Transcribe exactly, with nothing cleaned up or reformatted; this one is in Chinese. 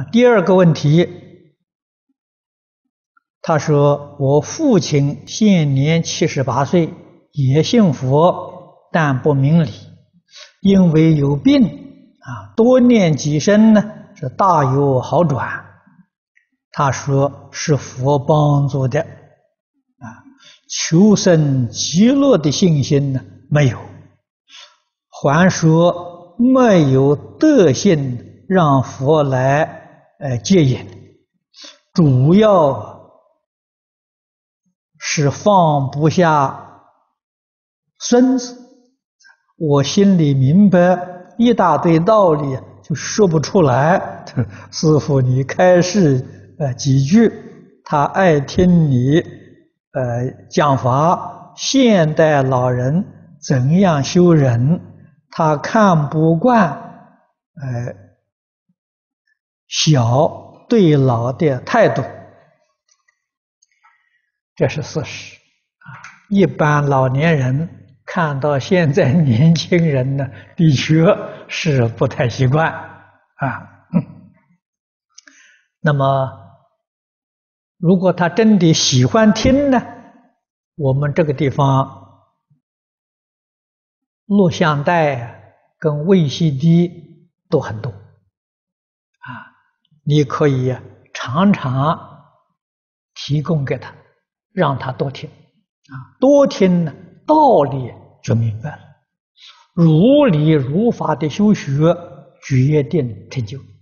第二个问题，他说：“我父亲现年七十八岁，也信佛，但不明理，因为有病啊，多念几声呢，是大有好转。”他说是佛帮助的啊，求生极乐的信心呢没有，还说没有德性让佛来呃接引，主要是放不下孙子。我心里明白一大堆道理，就说不出来。师父，你开示呃几句，他爱听你呃讲法。现代老人怎样修人，他看不惯呃小对老的态度，这是事实啊。一般老年人看到现在年轻人呢，的确是不太习惯啊。那么，如果他真的喜欢听呢，我们这个地方录像带跟 V C D 都很多啊，你可以常常提供给他，让他多听啊，多听呢，道理就明白了，如理如法的修学，决定成就。